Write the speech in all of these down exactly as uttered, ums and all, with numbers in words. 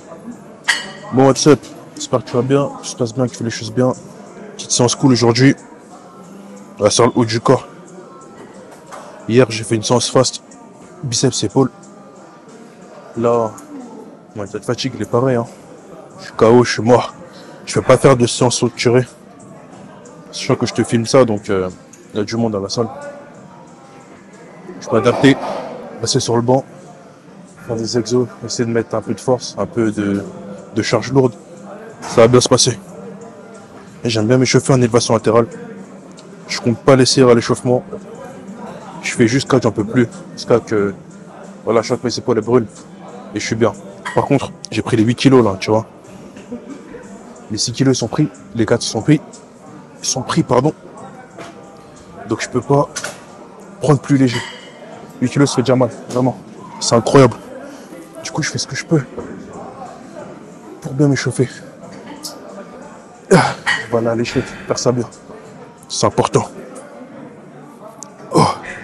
Bon, what's up? J'espère que tu vas bien, que tout se passe bien, que tu fais les choses bien. Petite séance cool aujourd'hui, à la salle haut du corps. Hier, j'ai fait une séance fast, biceps, épaules. Là, mon état de fatigue, il est pareil. Hein. Je suis K O, je suis mort. Je vais pas faire de séance structurée. Sachant que je te filme ça, donc euh, il y a du monde dans la salle. Je peux adapter, passer sur le banc, faire des exos, essayer de mettre un peu de force, un peu de, de charge lourde. Ça va bien se passer. Et j'aime bien m'échauffer en élévation latérale. Je compte pas laisser à l'échauffement. Je fais juste quand j'en peux plus. Jusqu'à que, voilà, je sens que mes épaules brûlent. Et je suis bien. Par contre, j'ai pris les huit kilos là, tu vois. Les six kilos ils sont pris. Les quatre sont pris. Ils sont pris, pardon. Donc je peux pas prendre plus léger. huit kilos ça fait déjà mal, vraiment. C'est incroyable. Du coup, je fais ce que je peux pour bien m'échauffer. Voilà, lécher, faire ça bien. C'est important. Oh.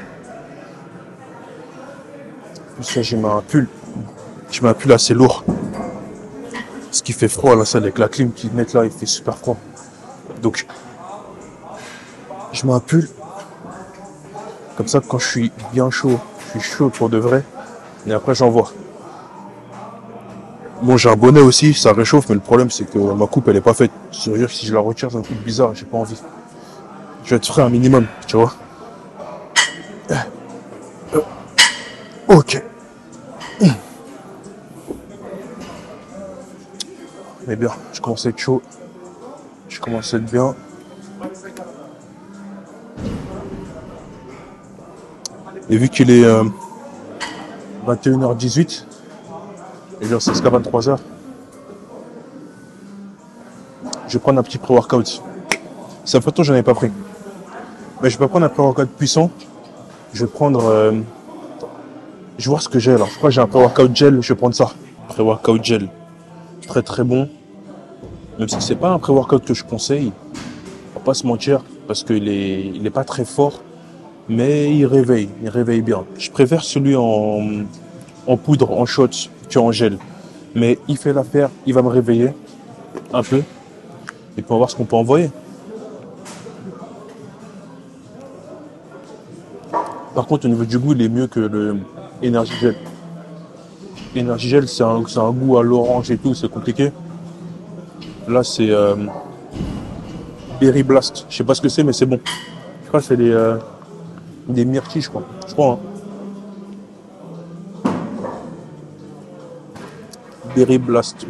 Plus là, j'ai mis un pull. Je mets un pull assez lourd. Ce qui fait froid, là, ça, avec la clim qui met là, il fait super froid. Donc, je mets un pull. Comme ça, quand je suis bien chaud, je suis chaud pour de vrai. Et après, j'envoie. Bon, j'ai un bonnet aussi, ça réchauffe, mais le problème, c'est que ma coupe, elle est pas faite. C'est-à-dire que si je la retire, c'est un truc bizarre, j'ai pas envie. Je vais être frais un minimum, tu vois. Ok. Mais bien, je commence à être chaud. Je commence à être bien. Et vu qu'il est euh, vingt et une heures dix-huit, et genre c'est jusqu'à vingt-trois heures, je vais prendre un petit pré-workout. Ça fait longtemps que j'en ai pas pris. Mais je vais pas prendre un pré-workout puissant. Je vais prendre... Euh, je vais voir ce que j'ai là. Je crois que j'ai un pré-workout gel, je vais prendre ça. Pré-workout gel. Très très bon. Même si c'est pas un pré-workout que je conseille. On va pas se mentir. Parce qu'il est, il est pas très fort. Mais il réveille. Il réveille bien. Je préfère celui en, en poudre, en shots, qu'en gel. Mais il fait l'affaire. Il va me réveiller. Un peu. Et puis on va voir ce qu'on peut envoyer. Par contre, au niveau du goût, il est mieux que le Energy Gel. Energy Gel, c'est un, c'est un goût à l'orange et tout, c'est compliqué. Là, c'est euh, Berry Blast. Je sais pas ce que c'est, mais c'est bon. Je crois que c'est des, euh, des myrtilles, je crois. Je crois, hein. Berry Blast.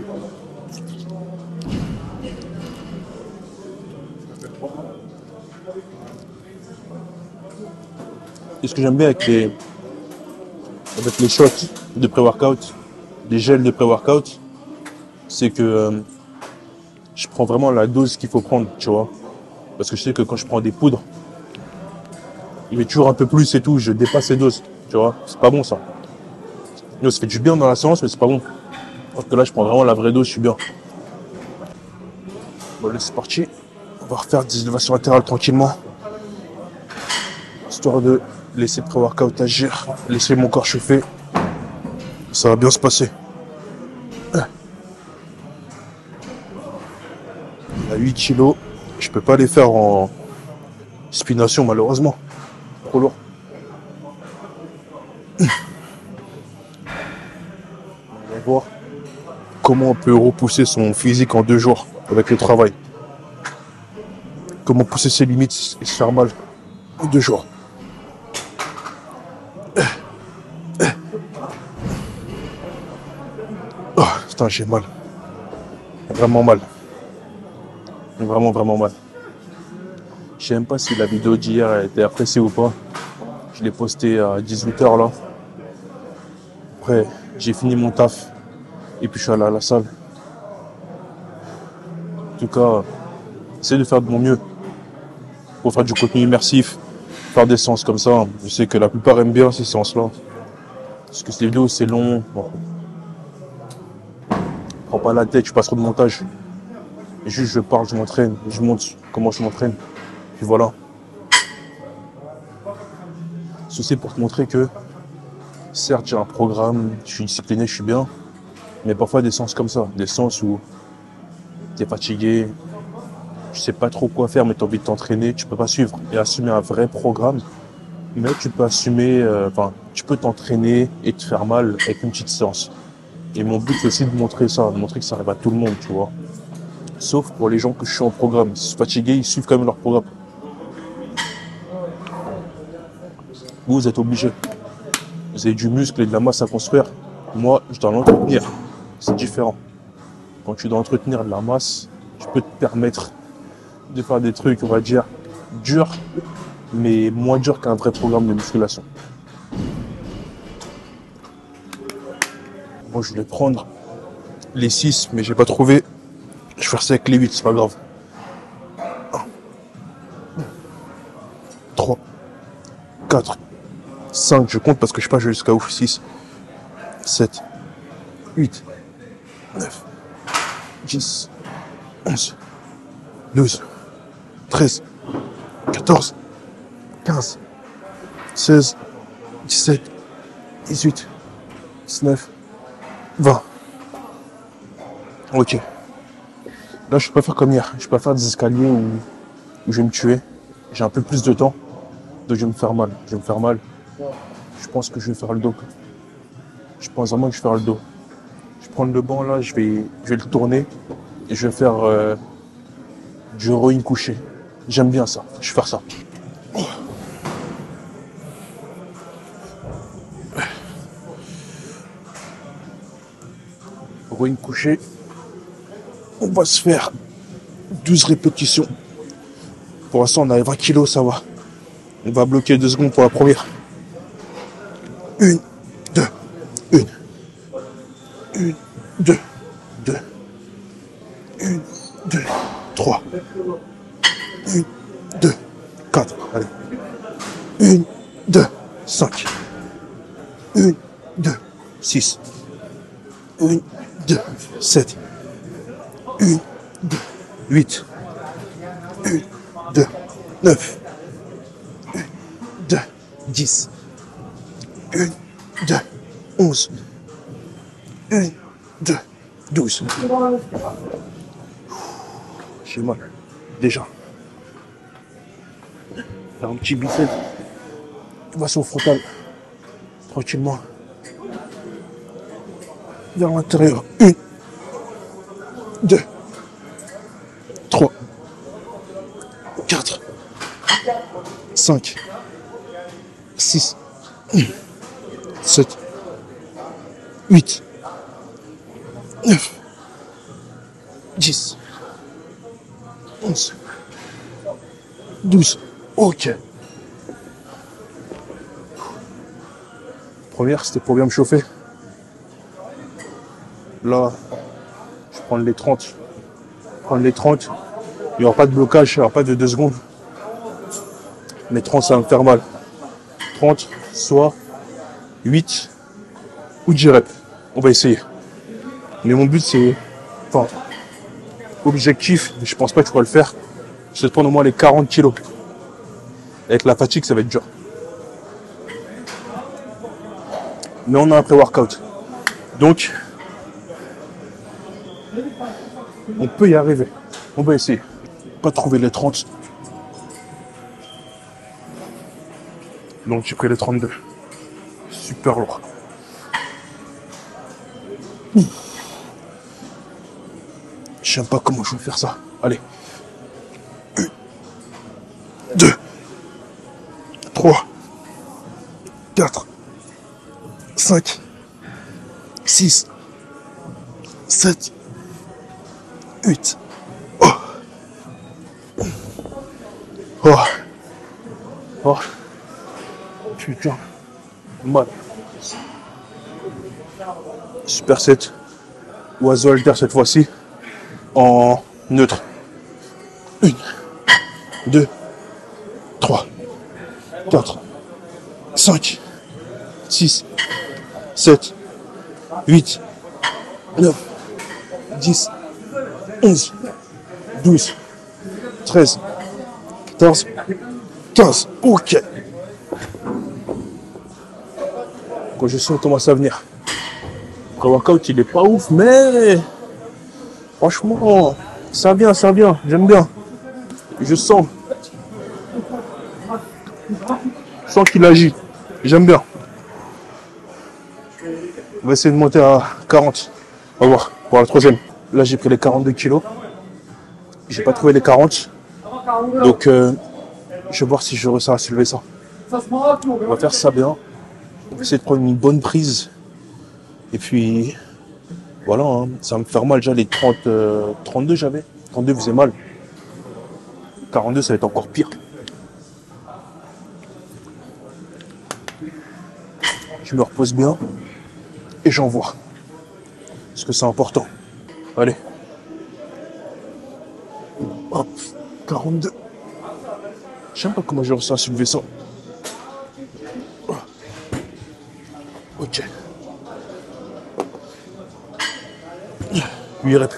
Et ce que j'aime bien avec les, avec les shots de pré-workout, les gels de pré-workout, c'est que euh, je prends vraiment la dose qu'il faut prendre, tu vois. Parce que je sais que quand je prends des poudres, il met toujours un peu plus et tout, je dépasse les doses, tu vois. C'est pas bon ça. Yo, ça fait du bien dans la séance, mais c'est pas bon. Parce que là, je prends vraiment la vraie dose, je suis bien. Bon, là, c'est parti. On va refaire des élévations latérales tranquillement. Histoire de laisser le pré-workout agir, laisser mon corps chauffer. Ça va bien se passer. À huit kilos, je peux pas les faire en spination malheureusement. Trop lourd. On va voir comment on peut repousser son physique en deux jours avec le travail. Comment pousser ses limites et se faire mal en deux jours. Oh, putain, j'ai mal. Vraiment mal. Vraiment, vraiment mal. Je sais même pas si la vidéo d'hier a été appréciée ou pas. Je l'ai postée à dix-huit heures là. Après, j'ai fini mon taf. Et puis je suis allé à la salle. En tout cas, j'essaie de faire de mon mieux. Pour faire du contenu immersif. Faire des séances comme ça. Je sais que la plupart aiment bien ces séances-là. Parce que ces vidéos, c'est long. Bon. Prends pas la tête, je passe trop de montage. Et juste, je parle, je m'entraîne. Je montre comment je m'entraîne. Puis voilà. Ceci pour te montrer que, certes, j'ai un programme, je suis discipliné, je suis bien. Mais parfois des séances comme ça, des séances où tu es fatigué, tu sais pas trop quoi faire, mais tu as envie de t'entraîner, tu peux pas suivre et assumer un vrai programme, mais tu peux assumer, euh, enfin, tu peux t'entraîner et te faire mal avec une petite séance. Et mon but, c'est aussi de montrer ça, de montrer que ça arrive à tout le monde, tu vois. Sauf pour les gens que je suis en programme. Ils sont fatigués, ils suivent quand même leur programme. Vous, vous êtes obligés. Vous avez du muscle et de la masse à construire. Moi, je dois l'entretenir. C'est différent. Quand tu dois entretenir de la masse, tu peux te permettre de faire des trucs, on va dire, durs, mais moins durs qu'un vrai programme de musculation. Moi, je voulais prendre les six, mais j'ai pas trouvé. Je vais faire ça avec les huit, c'est pas grave. un, trois, quatre, cinq, je compte parce que je sais pas, je vais jusqu'à où, six, sept, huit, neuf, dix, onze, douze, treize, quatorze, quinze, seize, dix-sept, dix-huit, dix-neuf, vingt. Ok. Là, je peux pas faire comme hier. Je peux pas faire des escaliers où, où je vais me tuer. J'ai un peu plus de temps, donc je vais me faire mal. Je vais me faire mal. Je pense que je vais faire le dos. Je pense vraiment que je vais faire le dos. Je vais prendre le banc là, je vais, je vais le tourner et je vais faire euh, du rowing couché. J'aime bien ça. Je vais faire ça. Rowing couché. On va se faire douze répétitions. Pour l'instant, on a vingt kilos, ça va. On va bloquer deux secondes pour la première. Une, deux, une. Une, deux, deux. Une, deux, trois. Une, deux, quatre. Allez. Une, deux, cinq. Une, deux, six. Une, deux, sept. Une, deux, huit. Une, deux, neuf. Une, deux, dix. Une, deux, onze. Une, deux, douze. J'ai mal. Déjà. Faire un petit bicep. Élévation frontale. Tranquillement. Vers l'intérieur. Une. Deux. Trois. Quatre. Cinq. Six. Sept. Huit. Neuf. Dix. Onze. Douze. Ok. Première, c'était pour bien me chauffer. Là, je prends les trente. Prendre les trente. Il n'y aura pas de blocage, il n'y aura pas de deux secondes. Mais trente, ça va me faire mal. trente, soit huit ou dix reps. On va essayer. Mais mon but, c'est... Enfin, objectif, mais je pense pas que je pourrais le faire, c'est de prendre au moins les quarante kilos. Avec la fatigue, ça va être dur. Mais on a un pré-workout. Donc, on peut y arriver. On va essayer. Pas trouver les trente. Donc j'ai pris les trente-deux. Super lourd. Je sais pas comment je vais faire ça. Allez. un, deux, trois, quatre, cinq, six, sept, huit. Oh. Oh. Oh. Putain. Mal. Super set. Oiseau halter cette fois-ci. En neutre. Une. Deux. Trois. Quatre. Cinq. Six. Sept. Huit. Neuf. Dix. Onze. Douze. Treize. Quatorze. Quinze. Ok. Quand je sens commencer à venir. Le workout, il est pas ouf, mais franchement, ça vient, ça vient. J'aime bien. Je sens. Je sens qu'il agit. J'aime bien. On va essayer de monter à quarante. On va voir pour la troisième. Là, j'ai pris les quarante-deux kilos. J'ai pas trouvé les quarante. Donc, euh, je vais voir si je réussis à soulever ça. On va faire ça bien. On va essayer de prendre une bonne prise. Et puis, voilà, hein, ça va me faire mal. Déjà, les trente, euh, trente-deux, j'avais. trente-deux faisait mal. quarante-deux, ça va être encore pire. Je me repose bien. Et j'envoie. Parce que c'est important. Allez. Hop, quarante-deux. Je sais pas comment j'ai réussi à soulever ça. Ok. huit reps.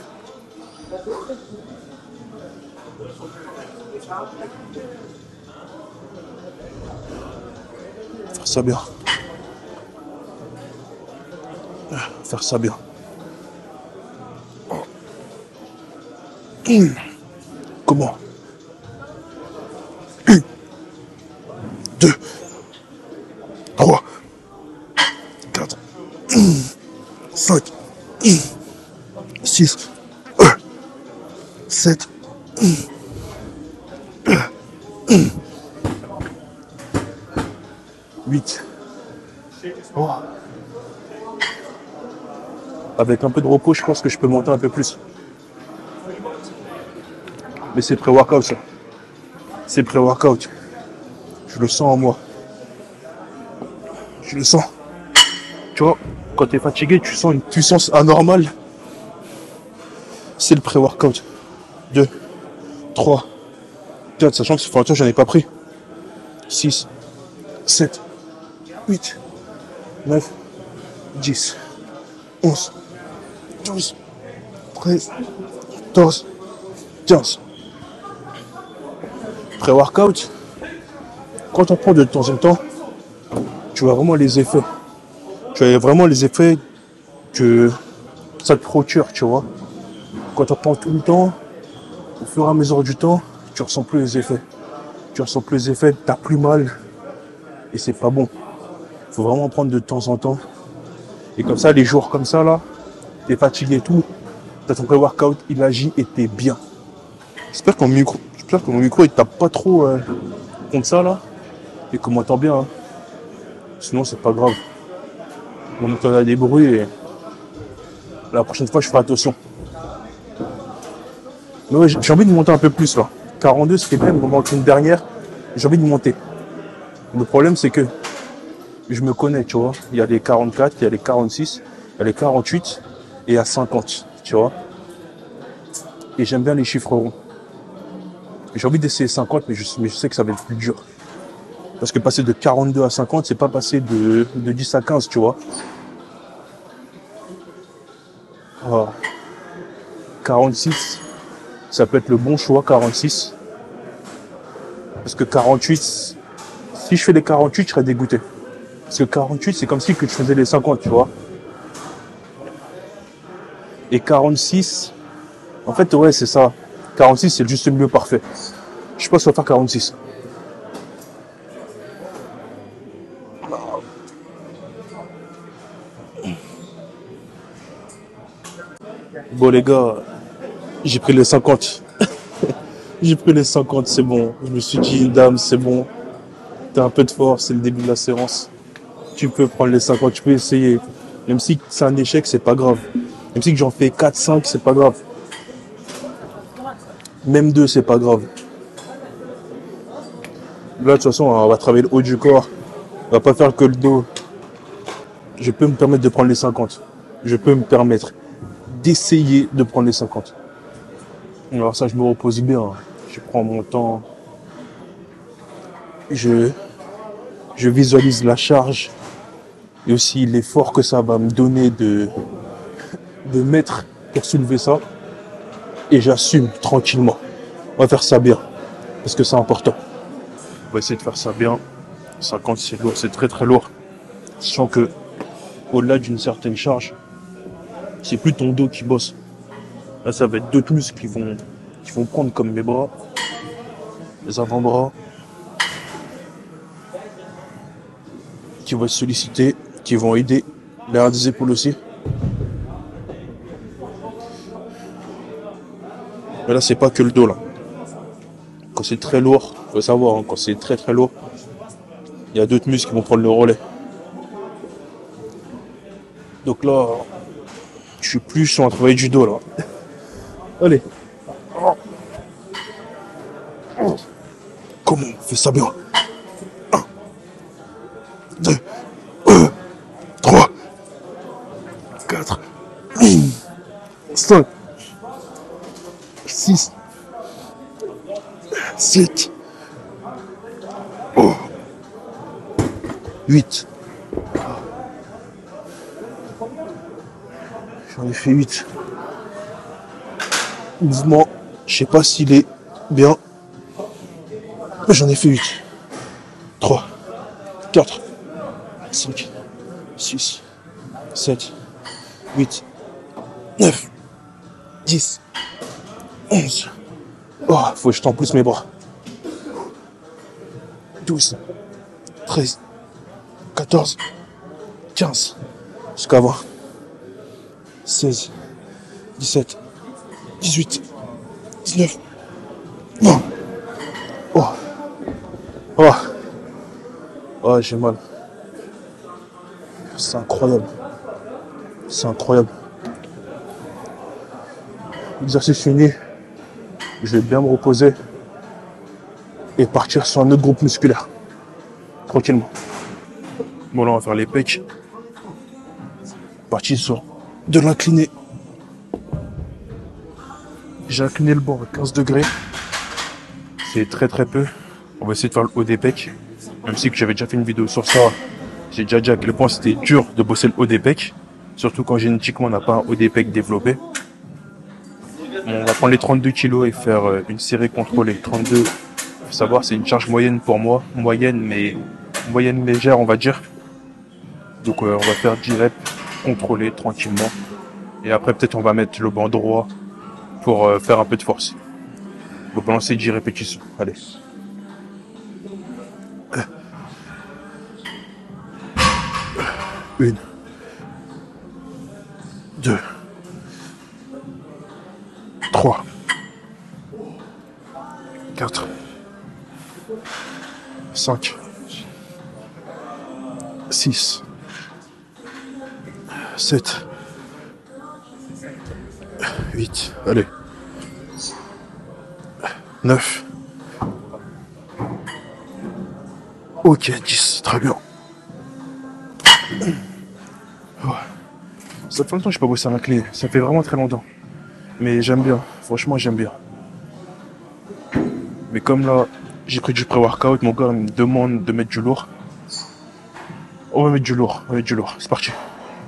Faire ça bien. Faire ça bien. Comment? Un, deux, trois, quatre, cinq, six, sept, huit. Oh. Avec un peu de repos, je pense que je peux monter un peu plus. Mais c'est pré-workout ça. C'est pré-workout. Je le sens en moi. Je le sens. Tu vois, quand tu es fatigué, tu sens une puissance anormale. C'est le pré-workout. deux, trois, quatre, sachant que ce fois j'en ai pas pris. six, sept, huit, neuf, dix, onze, douze, treize, quatorze, quinze. Pré-workout, quand on prend de temps en temps, tu vois vraiment les effets. Tu vois vraiment les effets que ça te procure, tu vois. Quand on prend tout le temps, au fur et à mesure du temps, tu ressens plus les effets. Tu ressens plus les effets, t'as plus mal. Et c'est pas bon. Faut vraiment prendre de temps en temps. Et comme ça, les jours comme ça, là, t'es fatigué et tout, t'as ton pré-workout, il agit et t'es bien. J'espère que mon micro, j'espère que mon micro, il tape pas trop euh, contre ça, là. Et qu'on m'entend bien. Hein. Sinon, c'est pas grave. On entend des bruits et la prochaine fois, je ferai attention. Mais ouais, j'ai envie de monter un peu plus, là. quarante-deux, ce qui est bien, il me manque une dernière. J'ai envie de monter. Le problème, c'est que je me connais, tu vois. Il y a les quarante-quatre, il y a les quarante-six, il y a les quarante-huit et il y a cinquante, tu vois. Et j'aime bien les chiffres ronds. J'ai envie d'essayer cinquante, mais je, mais je sais que ça va être plus dur. Parce que passer de quarante-deux à cinquante, c'est pas passer de, de dix à quinze, tu vois. Alors, quarante-six, ça peut être le bon choix, quarante-six. Parce que quarante-huit, si je fais les quarante-huit, je serais dégoûté. Parce que quarante-huit, c'est comme si que je faisais les cinquante, tu vois. Et quarante-six, en fait, ouais, c'est ça. quarante-six, c'est juste le milieu parfait. Je pense qu'on va faire quarante-six. Bon, les gars, j'ai pris les cinquante. J'ai pris les cinquante, c'est bon. Je me suis dit, dame, c'est bon. T'as un peu de force, c'est le début de la séance. Tu peux prendre les cinquante, tu peux essayer. Même si c'est un échec, c'est pas grave. Même si j'en fais quatre, cinq, c'est pas grave. Même deux, c'est pas grave. Là, de toute façon, on va travailler le haut du corps. On va pas faire que le dos. Je peux me permettre de prendre les cinquante. Je peux me permettre d'essayer de prendre les cinquante. Alors ça, je me repose bien. Je prends mon temps. Je, je visualise la charge et aussi l'effort que ça va me donner de, de mettre pour soulever ça. Et j'assume tranquillement. On va faire ça bien. Parce que c'est important. On va essayer de faire ça bien. cinquante, c'est lourd, c'est très très lourd. Sachant que, au-delà d'une certaine charge, c'est plus ton dos qui bosse. Là, ça va être d'autres muscles qui vont, qui vont prendre comme mes bras, les avant-bras, qui vont être sollicités, qui vont aider l'arrière des épaules aussi. Mais là, c'est pas que le dos, là. Quand c'est très lourd, faut savoir, hein, quand c'est très très lourd, il y a d'autres muscles qui vont prendre le relais. Donc là, je suis plus sur un travail du dos, là. Allez. Comment on fait ça bien? un, deux, trois, quatre, cinq, six, sept, huit. J'en ai fait huit. Mouvement, je sais pas s'il est bien. J'en ai fait huit. trois, quatre, cinq, six, sept, huit, neuf, dix, onze. Oh, faut que je tends plus mes bras. douze, treize, quatorze, quinze. Jusqu'à vingt. seize, dix-sept, dix-huit, dix-neuf, vingt. Oh. Oh. Oh, j'ai mal. C'est incroyable. C'est incroyable. Exercice fini. Je vais bien me reposer et partir sur un autre groupe musculaire. Tranquillement. Bon, là, on va faire les pecs. Parti sur de l'incliné. J'ai incliné le banc à quinze degrés. C'est très très peu. On va essayer de faire le haut des pecs. Même si que j'avais déjà fait une vidéo sur ça. J'ai déjà dit à quel point c'était dur de bosser le haut des pecs. Surtout quand génétiquement on n'a pas un haut des pecs développé. On va prendre les trente-deux kilos et faire une série contrôlée. trente-deux, faut savoir, c'est une charge moyenne pour moi. Moyenne, mais moyenne légère, on va dire. Donc euh, on va faire dix reps contrôlés tranquillement. Et après, peut-être on va mettre le banc droit pour euh, faire un peu de force. On va balancer dix répétitions. Allez. Une. Deux. Trois. Quatre. Cinq. Six. Sept. Huit. Allez. Neuf. Ok, dix. Très bien. Ça fait longtemps que je n'ai pas bossé à l'incliné. Ça fait vraiment très longtemps. Mais j'aime bien. Franchement, j'aime bien. Mais comme là, j'ai pris du pré-workout, mon gars me demande de mettre du lourd. On va mettre du lourd. On va mettre du lourd. C'est parti.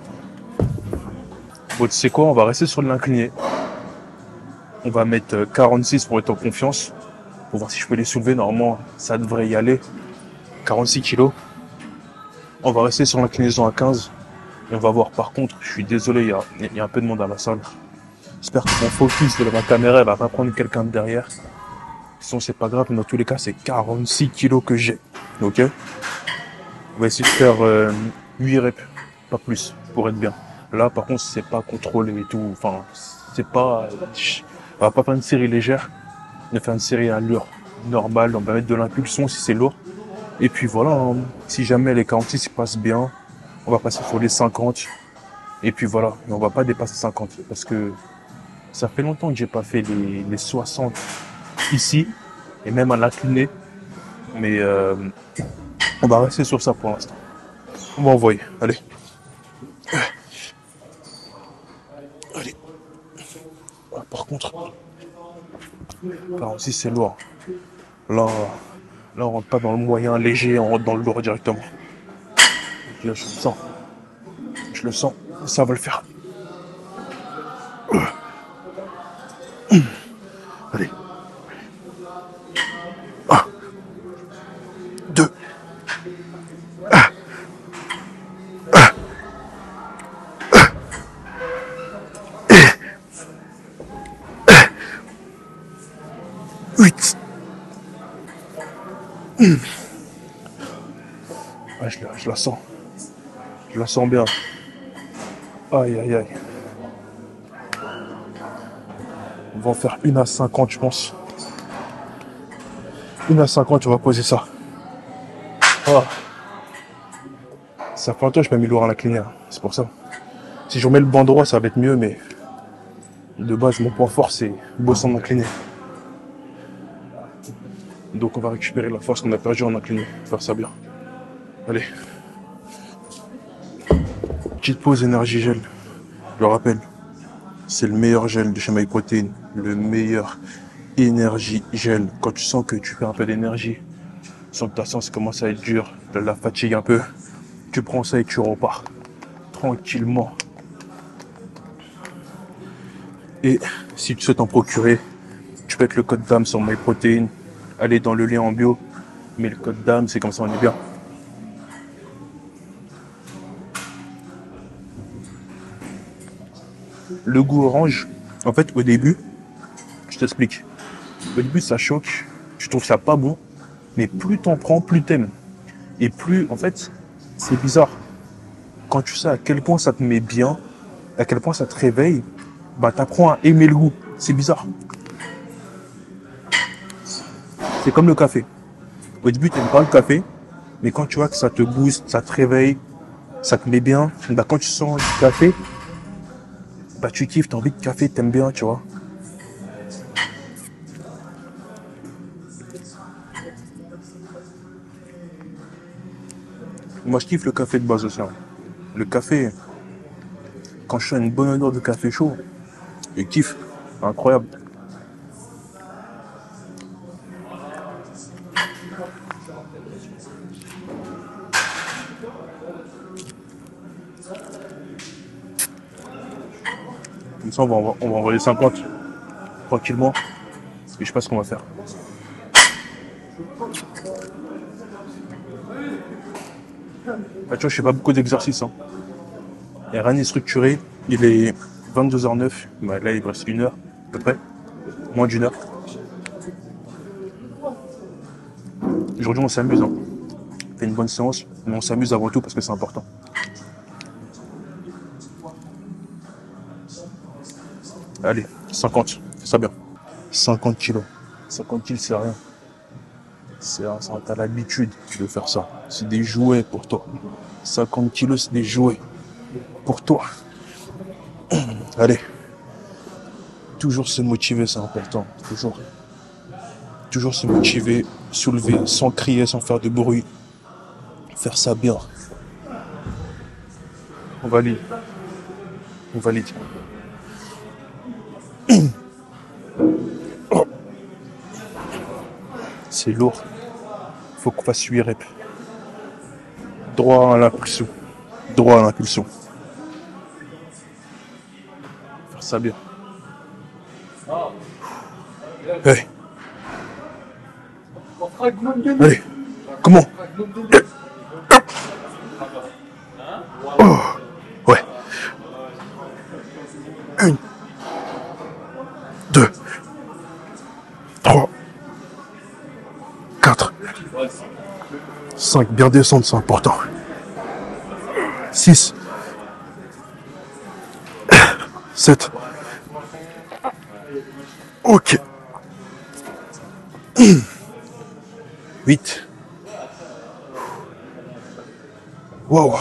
Bon, tu sais quoi, on va rester sur l'incliné. On va mettre quarante-six pour être en confiance. Pour voir si je peux les soulever. Normalement, ça devrait y aller. quarante-six kilos. On va rester sur l'inclinaison à quinze. Et on va voir. Par contre, je suis désolé, il y a, il y a un peu de monde à la salle. J'espère que mon focus de ma caméra, elle va pas prendre quelqu'un de derrière. Sinon, c'est pas grave. Mais dans tous les cas, c'est quarante-six kilos que j'ai. Ok? On va essayer de faire euh, huit reps. Pas plus. Pour être bien. Là, par contre, c'est pas contrôlé et tout. Enfin, c'est pas... On va pas faire une série légère. On va faire une série à allure normale. On va mettre de l'impulsion si c'est lourd. Et puis voilà, hein. Si jamais les quarante-six se passent bien, on va passer sur les cinquante. Et puis voilà, mais on va pas dépasser cinquante. Parce que ça fait longtemps que j'ai pas fait les, les soixante ici. Et même à l'incliné. Mais euh, on va rester sur ça pour l'instant. On va envoyer. Allez. Allez. Ah, par contre, quarante-six c'est lourd. Là, là on rentre pas dans le moyen léger, on rentre dans le lourd directement. Là, je le sens. Je le sens. Ça va le faire. Allez. Un. Deux. Un. Un. huit. Ah, je, la, je la sens. Je la sens bien. Aïe, aïe, aïe. On va en faire une à cinquante, je pense. Une à cinquante, on va poser ça. Oh. Ça fait longtemps que je m'ai mis lourd à l'incliné. C'est pour ça. Si je remets le banc droit, ça va être mieux, mais de base, mon point fort, c'est bosser en incliné. Donc, on va récupérer la force qu'on a perdue en incliné. Faire ça bien. Allez. Petite pause énergie gel. Je le rappelle, c'est le meilleur gel de chez MyProtein. Le meilleur énergie gel. Quand tu sens que tu perds un peu d'énergie, tu sens que ta séance commence à être dure, de la fatigue un peu, tu prends ça et tu repars. Tranquillement. Et si tu souhaites en procurer, tu peux mettre le code D A M sur MyProtein. Allez dans le lien en bio. Mais le code D A M, c'est comme ça, on est bien. Le goût orange, en fait, au début, je t'explique. Au début, ça choque. Je trouve ça pas bon. Mais plus t'en prends, plus t'aimes. Et plus, en fait, c'est bizarre. Quand tu sais à quel point ça te met bien, à quel point ça te réveille, bah t'apprends à aimer le goût. C'est bizarre. C'est comme le café. Au début, t'aimes pas le café, mais quand tu vois que ça te booste, ça te réveille, ça te met bien, bah quand tu sens le café, bah tu kiffes, t'as envie de café, t'aimes bien, tu vois. Moi, je kiffe le café de base aussi. Hein. Le café, quand je sens une bonne odeur de café chaud, je kiffe. Incroyable. Comme ça, on va, on va envoyer cinquante tranquillement. Et je sais pas ce qu'on va faire. Bah, tu vois, je fais pas beaucoup d'exercices. Hein. Il n'y a rien n'est structuré. Il est vingt-deux heures neuf. Bah, là, il reste une heure, à peu près. Moins d'une heure. Aujourd'hui, on s'amuse. Hein. On fait une bonne séance, mais on s'amuse avant tout parce que c'est important. Allez, cinquante. Fais ça bien. cinquante kilos. cinquante kilos, c'est rien. C'est rien. T'as l'habitude de faire ça. C'est des jouets pour toi. cinquante kilos, c'est des jouets pour toi. Allez. Toujours se motiver, c'est important. Toujours. Toujours se motiver, soulever, sans crier, sans faire de bruit. Faire ça bien. On valide. On valide. Oh. C'est lourd. Faut qu'on fasse huit reps. Droit à l'impulsion. Droit à l'impulsion. Faire ça bien. Hey. Allez. Comment? Oh. Ouais. Une. Deux. Trois. Quatre. Cinq. Bien descendre, c'est important. Six. Sept. Ok. Huit. Wow.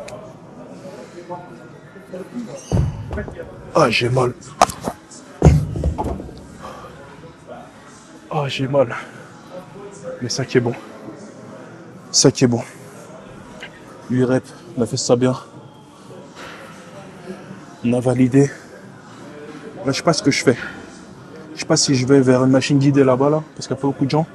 Ah, j'ai mal. Ah, j'ai mal. Mais ça qui est bon. Ça qui est bon. huit reps, on a fait ça bien. On a validé. Là, je sais pas ce que je fais. Je sais pas si je vais vers une machine guidée là-bas, là, parce qu'il y a pas beaucoup de gens.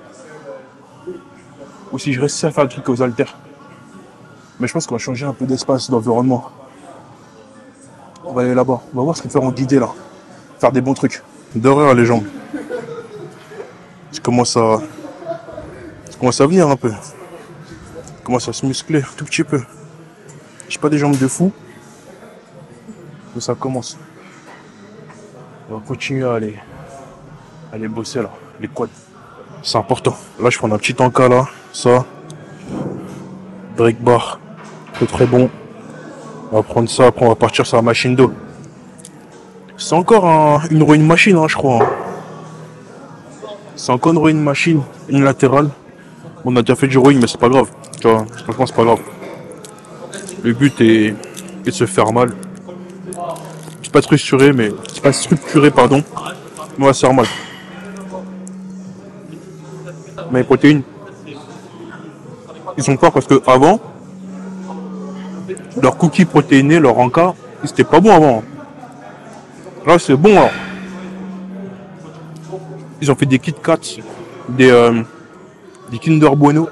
Ou si je reste à faire le truc aux haltères. Mais je pense qu'on va changer un peu d'espace, d'environnement. On va aller là-bas. On va voir ce qu'on fait en guidé, là. Faire des bons trucs. D'horreur, les jambes. Je commence à... Je commence à venir un peu. Je commence à se muscler un tout petit peu. J'ai pas des jambes de fou. Mais ça commence. On va continuer à aller, à aller bosser là, les quads. C'est important. Là, je prends un petit encas là. Ça. Break bar. C'est très bon. On va prendre ça. Après, on va partir sur la machine d'eau. C'est encore un, une rowing machine, hein, je crois. Hein. C'est encore une rowing machine. Une latérale. On a déjà fait du rowing, mais c'est pas grave. Tu vois, franchement, c'est pas grave. Le but est, est de se faire mal. C'est pas structuré, mais c'est pas structuré, pardon. On va se faire mal. Mais les protéines, ils sont forts parce que avant, leurs cookies protéinés, leur encas, c'était pas bon avant. Là, c'est bon. Alors. Ils ont fait des Kit Kats, des, euh, des Kinder Bueno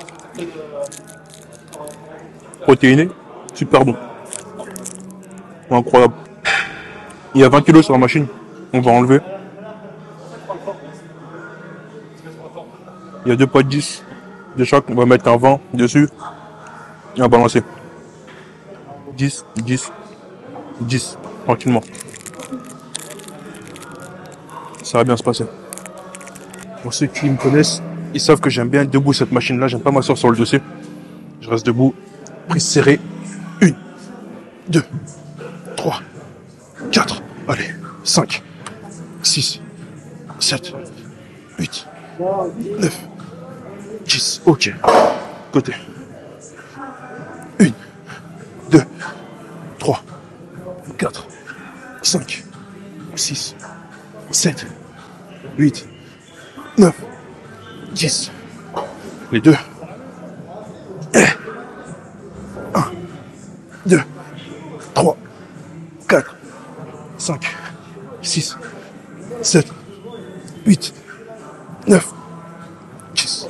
protéinés, super bon. Incroyable. Il y a vingt kilos sur la machine, on va enlever. Il y a deux poids de dix de chaque, on va mettre un vingt dessus et on va balancer. dix, dix, dix, tranquillement. Ça va bien se passer. Pour ceux qui me connaissent, ils savent que j'aime bien être debout cette machine-là, j'aime pas m'asseoir sur le dossier. Je reste debout, prise serrée. un, deux, trois, quatre, allez, cinq, six, sept, huit, neuf, dix, ok. Côté. un, deux, trois, quatre, cinq, six, sept, huit, neuf, dix. Les deux. un, deux, trois, quatre, cinq, six, sept, huit, neuf, dix.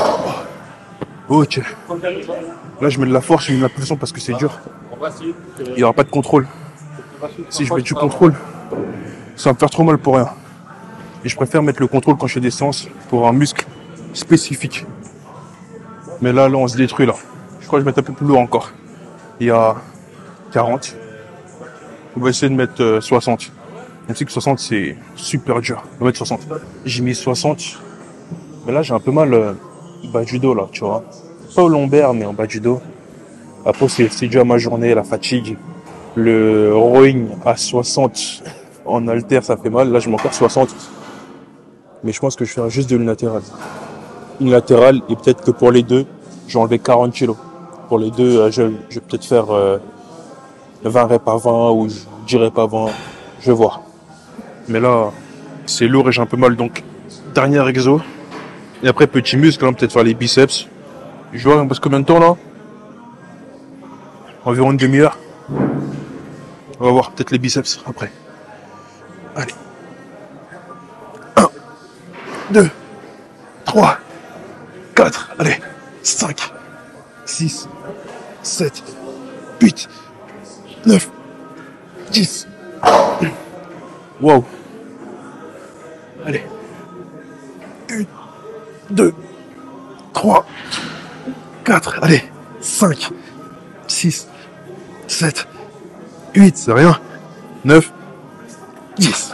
Ok. Là, je mets de la force, je mets de la pression parce que c'est dur. Il n'y aura pas de contrôle. Si je mets du contrôle, ça va me faire trop mal pour rien. Et je préfère mettre le contrôle quand je fais des séances pour un muscle spécifique. Mais là, là, on se détruit là. Je crois que je vais mettre un peu plus lourd encore. Il y a quarante. On va essayer de mettre euh, soixante. Même si que soixante, c'est super dur. On va mettre soixante. J'ai mis soixante. Mais là, j'ai un peu mal euh, bas du dos là, tu vois. Pas au lombaire, mais en bas du dos. Après, c'est, c'est dû à ma journée, la fatigue. Le rowing à soixante en haltère, ça fait mal. Là, je mets encore soixante. Mais je pense que je vais faire juste de l'unilatérale. Unilatérale, et peut-être que pour les deux, j'ai enlevé quarante kilos. Pour les deux, euh, je, je vais peut-être faire euh, vingt reps à vingt ou dix reps à vingt. Je vais voir. Mais là, c'est lourd et j'ai un peu mal. Donc, dernier exo. Et après, petit muscle, hein, peut-être faire les biceps. Je vois, il me passe combien de temps là? Environ une demi-heure. On va voir peut-être les biceps après. Allez. un, deux, trois, quatre, allez. cinq, six, sept, huit, neuf, dix. Wow. Allez. un, deux, trois, quatre, allez. cinq, six, sept, huit, c'est rien. neuf, dix.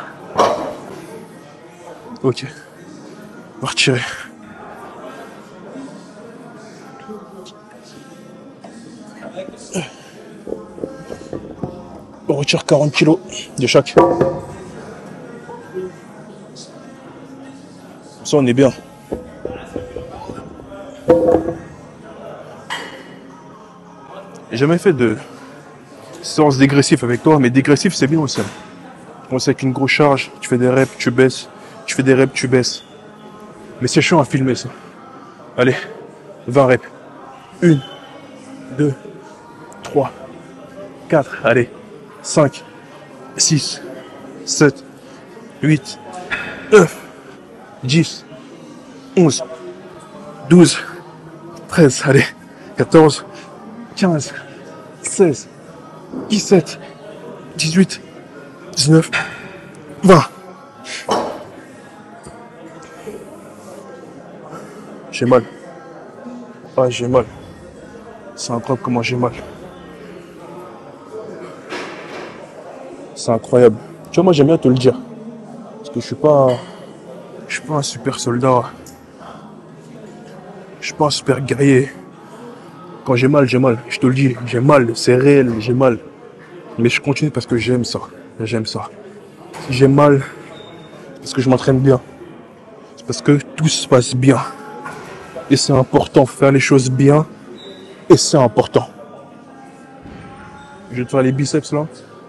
Ok. On va retirer. On retire quarante kilos de chaque. Ça, on est bien. J'ai jamais fait de séance dégressif avec toi, mais dégressif, c'est bien aussi. On sait qu'une grosse charge, tu fais des reps, tu baisses. Tu fais des reps, tu baisses. Mais c'est chiant à filmer, ça. Allez, vingt reps. un, deux, trois, quatre, allez. cinq, six, sept, huit, neuf, dix, onze, douze, treize, allez. quatorze, quinze, seize, dix-sept, dix-huit, dix-neuf, vingt. J'ai mal. Ah, j'ai mal. C'est incroyable comment j'ai mal. C'est incroyable. Tu vois, moi j'aime bien te le dire. Parce que je suis pas. Je suis pas un super soldat Je suis pas un super guerrier. Quand j'ai mal, j'ai mal. Je te le dis, j'ai mal, c'est réel, j'ai mal. Mais je continue parce que j'aime ça. J'aime ça. Si j'ai mal, c'est parce que je m'entraîne bien. C'est parce que tout se passe bien. Et c'est important, faire les choses bien. Et c'est important. Je vais te faire les biceps là.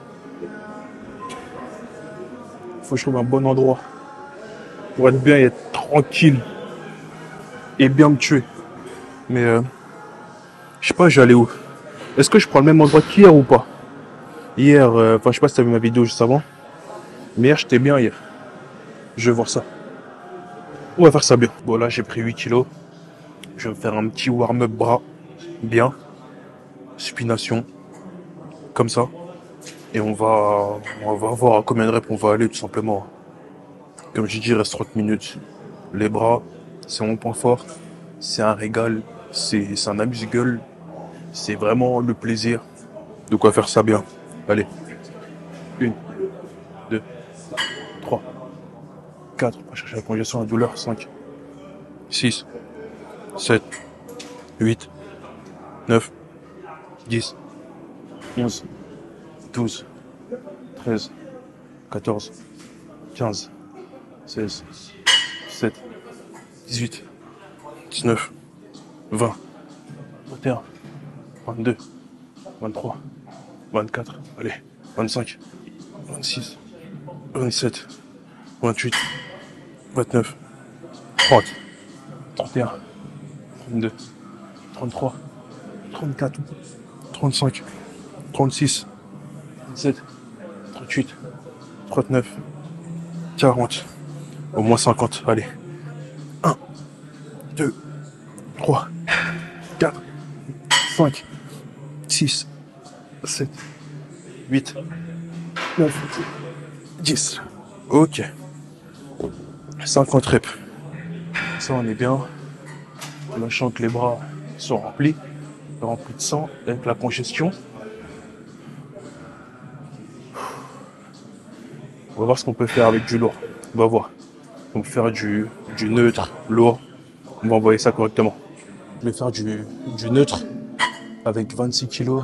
Faut que je trouve un bon endroit. Pour être bien et être tranquille. Et bien me tuer. Mais euh, je sais pas, je vais aller où. Est-ce que je prends le même endroit qu'hier ou pas? Hier, euh, enfin je sais pas si t'as vu ma vidéo juste avant. Mais hier j'étais bien hier. Je vais voir ça. On va faire ça bien. Bon là j'ai pris huit kilos. Je vais me faire un petit warm-up bras. Bien. Supination. Comme ça. Et on va, on va voir à combien de reps on va aller tout simplement. Comme j'ai dit, il reste trente minutes. Les bras, c'est mon point fort. C'est un régal. C'est c'est un amuse-gueule. C'est vraiment le plaisir. De quoi faire ça bien. Allez. Une, deux, trois, quatre. On va chercher la congestion, la douleur. Cinq, six, sept, huit, neuf, dix, onze, douze, treize, quatorze, quinze, seize, dix-sept, dix-huit, dix-neuf, vingt, vingt et un, vingt-deux, vingt-trois, vingt-quatre, allez, vingt-cinq, vingt-six, vingt-sept, vingt-huit, vingt-neuf, trente, trente et un, trente-deux, trente-trois, trente-quatre, trente-cinq, trente-six, trente-sept, trente-huit, trente-neuf, quarante, au moins cinquante, allez. un, deux, trois, quatre, cinq, six, sept, huit, neuf, dix. Ok. cinquante reps. Ça, on est bien. Lâchant que les bras sont remplis. Remplis de sang avec la congestion. On va voir ce qu'on peut faire avec du lourd. On va voir. On peut faire du, du neutre, lourd. On va envoyer ça correctement. Je vais faire du, du neutre avec vingt-six kilos.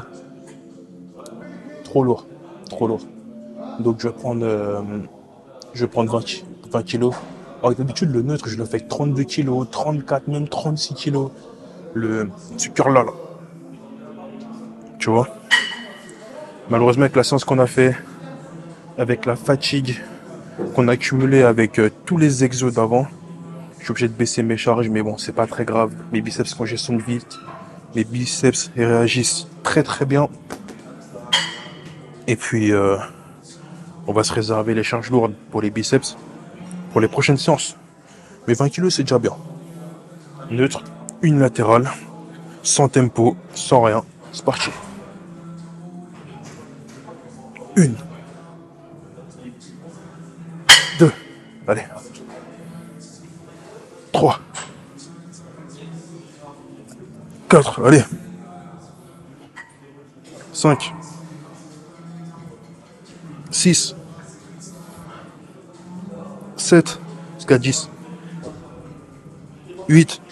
Trop lourd. Trop lourd. Donc je vais prendre, euh, je vais prendre vingt, vingt kilos. Alors d'habitude, le neutre, je le fais avec trente-deux kilos, trente-quatre, même trente-six kilos. Le super là, là. Tu vois? Malheureusement, avec la séance qu'on a fait, avec la fatigue qu'on a accumulée avec euh, tous les exos d'avant, je suis obligé de baisser mes charges, mais bon, c'est pas très grave. Mes biceps congestionnent vite. Mes biceps ils réagissent très très bien. Et puis, euh, on va se réserver les charges lourdes pour les biceps pour les prochaines séances. Mais vingt kilos, c'est déjà bien. Neutre, unilatéral, sans tempo, sans rien. C'est parti. Une. Deux. Allez. Trois. Quatre. Allez. Cinq. Six. Sept. Jusqu'à dix. Huit.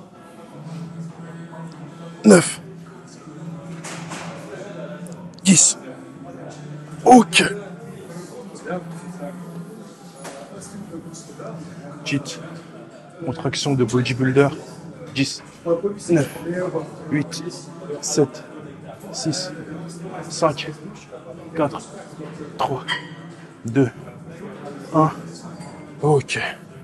Neuf. Dix. Ok. Petite contraction de bodybuilder. dix, neuf, huit, sept, six, cinq, quatre, trois, deux, un. Ok.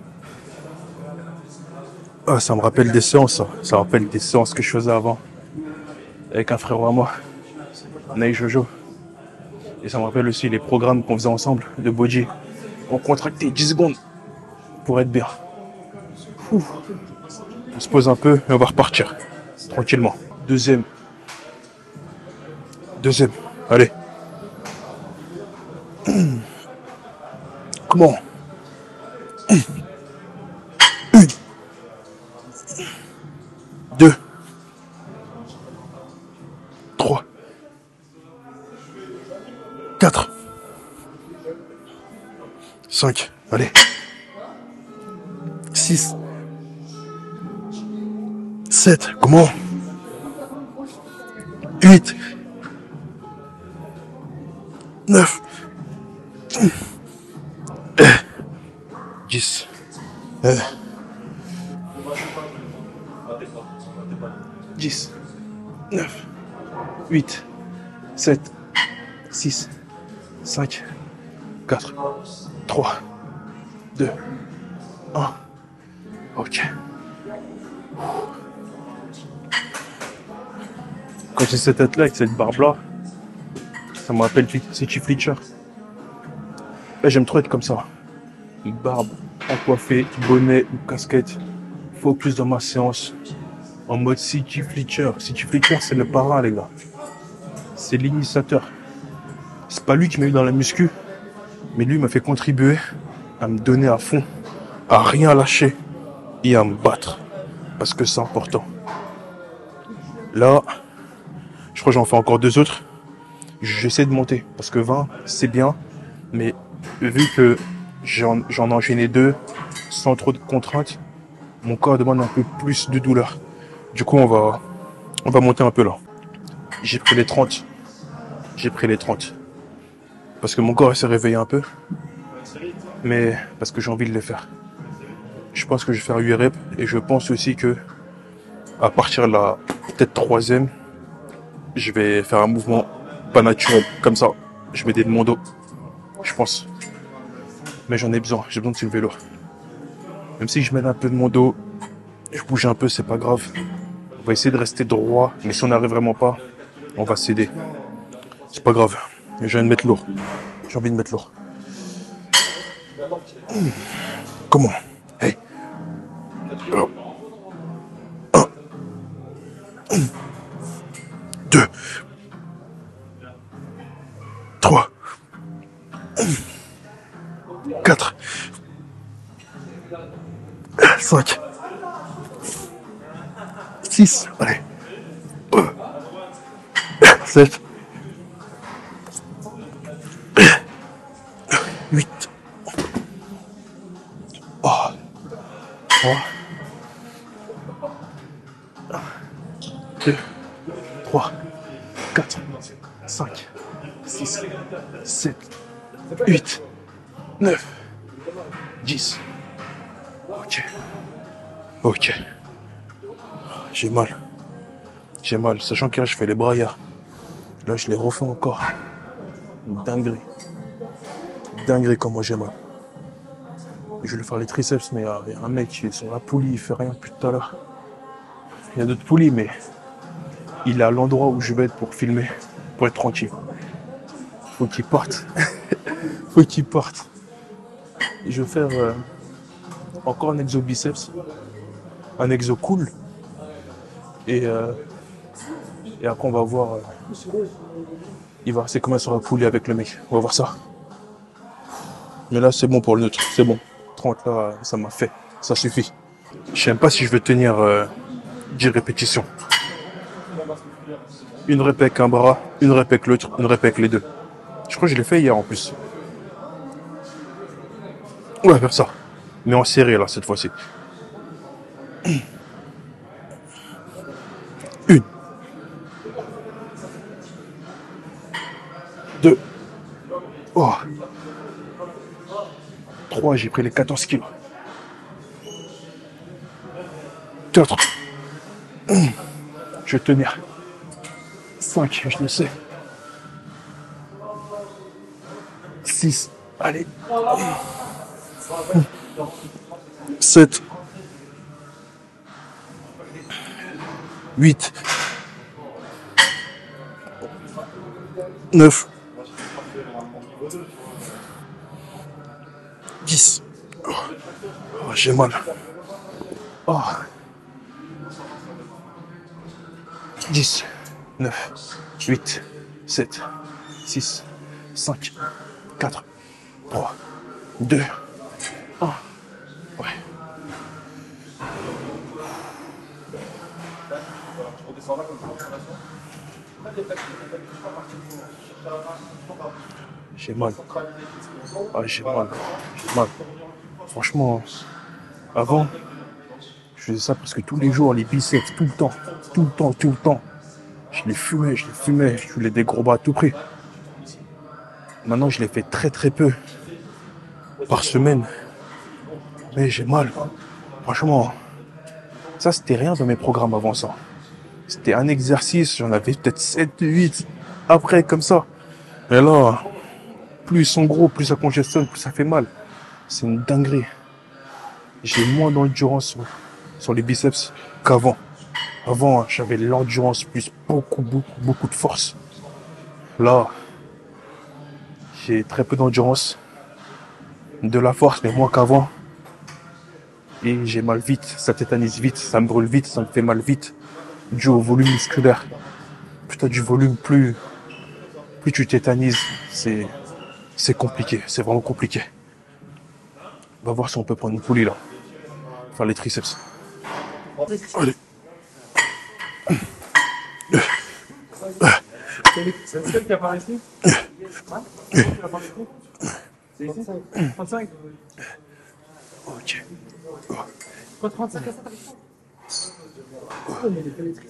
Ah, ça me rappelle des séances. Ça, ça me rappelle des séances que je faisais avant. Avec un frère à moi. Naï Jojo. Et ça me rappelle aussi les programmes qu'on faisait ensemble de body. On contractait dix secondes pour être bien. Ouh. On se pose un peu et on va repartir. Tranquillement. Deuxième. Deuxième. Allez. Comment? Une. Deux. Trois. Quatre. Cinq. Allez. Six. sept, comment? huit, neuf, dix, euh, dix, neuf, huit, sept, six, cinq, quatre, trois, deux, un. Ok. Quand j'ai cette tête-là avec cette barbe-là, ça me rappelle City Fletcher. Là, j'aime trop être comme ça. Une barbe, coiffée, bonnet ou casquette. Focus dans ma séance. En mode City Fletcher. City Fletcher, c'est le parrain, les gars. C'est l'initiateur. C'est pas lui qui m'a eu dans la muscu, mais lui m'a fait contribuer à me donner à fond, à rien lâcher et à me battre. Parce que c'est important. Là, je crois que j'en fais encore deux autres. J'essaie de monter. Parce que vingt, c'est bien. Mais vu que j'en j'en ai enchaîné deux sans trop de contraintes, mon corps demande un peu plus de douleur. Du coup, on va, on va monter un peu là. J'ai pris les trente. J'ai pris les trente. Parce que mon corps s'est réveillé un peu. Mais parce que j'ai envie de le faire. Je pense que je vais faire huit reps. Et je pense aussi que à partir de la peut-être troisième, je vais faire un mouvement pas naturel. Comme ça, je vais aider de mon dos. Je pense. Mais j'en ai besoin. J'ai besoin de soulever lourd. Même si je mène un peu de mon dos, je bouge un peu, c'est pas grave. On va essayer de rester droit. Mais si on n'arrive vraiment pas, on va céder. C'est pas grave. J'ai envie de mettre lourd. J'ai envie de mettre lourd. Comment? Hey. Un. Deux. Trois. Quatre. Cinq. Six. Allez. Sept. Huit. Oh. Trois. Deux. Trois. Quatre. Cinq. Six. Sept. Huit. Neuf. Dix. Ok. Ok. J'ai mal. J'ai mal. Sachant que là, je fais les braillards. Là, je les refais encore. Une dinguerie. Dinguerie comment j'ai mal. Je vais faire les triceps, mais il y a un mec qui est sur la poulie, il fait rien depuis tout à l'heure. Il y a d'autres poulies, mais il est à l'endroit où je vais être pour filmer, pour être tranquille. Faut qu'il parte. Faut qu'il parte. Et je vais faire euh, encore un exo biceps. Un exo cool. Et, euh, et après, on va voir. Euh, il va rester combien sur la poulie avec le mec. On va voir ça. Mais là, c'est bon pour le neutre. C'est bon. trente là, ça m'a fait. Ça suffit. Je sais même pas si je vais tenir euh, dix répétitions. Une répète avec un bras, une répète avec l'autre, une répète avec les deux. Je crois que je l'ai fait hier en plus. On va faire ça. Mais en série là, cette fois-ci. Une. Deux. Oh. Trois, j'ai pris les quatorze kilos. Quatre. Je vais tenir. Cinq, je le sais. Six. Allez. Sept. Huit. Neuf. Dix. Oh, j'ai mal. Oh. Dix. Neuf. Huit. Sept. Six. Cinq. Quatre. Trois. Deux. Un. Ouais. J'ai mal. Ah, j'ai mal. J'ai mal. Franchement, avant, Je faisais ça presque tous les jours, les biceps, tout le temps, tout le temps, tout le temps. Je les fumais, je les fumais, je voulais des gros bras à tout prix. Maintenant, je les fais très très peu par semaine. Mais j'ai mal. Franchement, ça c'était rien dans mes programmes avant ça. C'était un exercice, j'en avais peut-être sept, huit après comme ça. Et là, plus ils sont gros, plus ça congestionne, plus ça fait mal. C'est une dinguerie. J'ai moins d'endurance sur, sur les biceps qu'avant. Avant, j'avais l'endurance plus beaucoup, beaucoup, beaucoup de force. Là, j'ai très peu d'endurance, de la force, mais moins qu'avant. Et j'ai mal vite, ça tétanise vite, ça me brûle vite, ça me fait mal vite, dû au volume musculaire. Plus t'as du volume, plus, plus tu tétanises. C'est, c'est compliqué, c'est vraiment compliqué. On va voir si on peut prendre une poulie là. Faire les triceps. Allez. C'est lequel qui apparaît ici? C'est ici? trente-cinq? Ok. Quoi, trente-cinq? Oh, mais il est électrifié.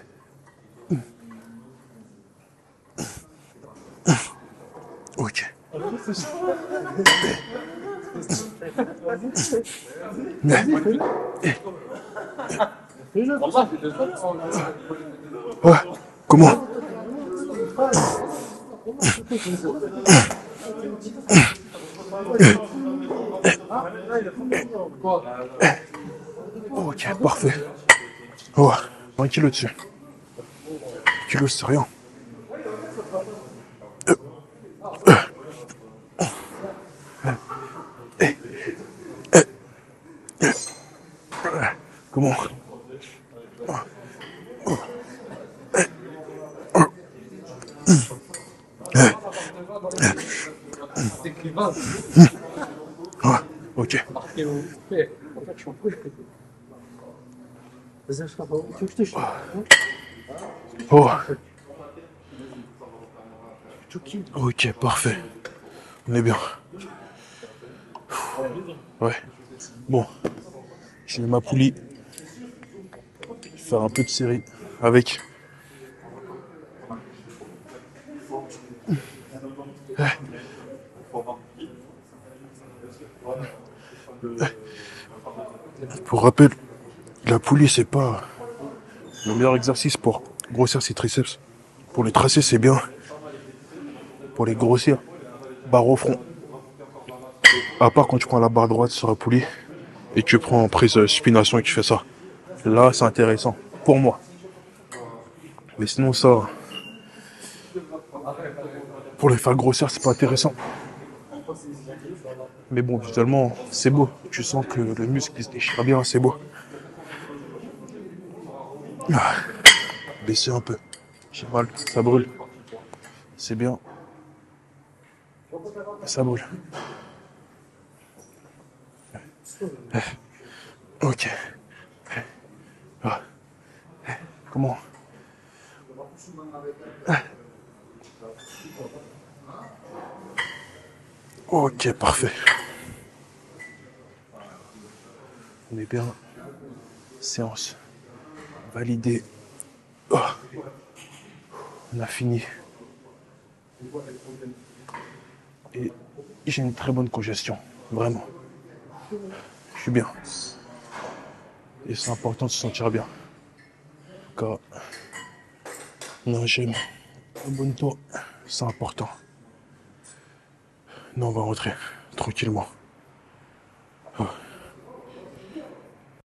Ok. Ouais. Comment? Ok, parfait. Oh, un kilo dessus. Un kilo, c'est rien. Comment? Ouais, ok. Oh. Ok, parfait. On est bien. Ouais. Bon. J'ai ma poulie. Je vais faire un peu de série avec. Pour rappel, la poulie, c'est pas le meilleur exercice pour grossir ses triceps. Pour les tracer, c'est bien. Pour les grossir, barre au front. À part quand tu prends la barre droite sur la poulie et tu prends en prise euh, supination et que tu fais ça. Là, c'est intéressant. Pour moi. Mais sinon, ça, pour les faire grossir, c'est pas intéressant. Mais bon, visuellement, c'est beau. Tu sens que le muscle il se déchire bien, c'est beau. Ah, baisser un peu. J'ai mal, ça brûle. C'est bien. Ça brûle. Ok. Ah. Comment? Ok, parfait. On est bien. Séance validée. Oh. On a fini. Et j'ai une très bonne congestion. Vraiment. Je suis bien. Et c'est important de se sentir bien. En tout cas, non, j'aime. Abonne-toi. C'est important. Non, on va rentrer. Tranquillement. Oh.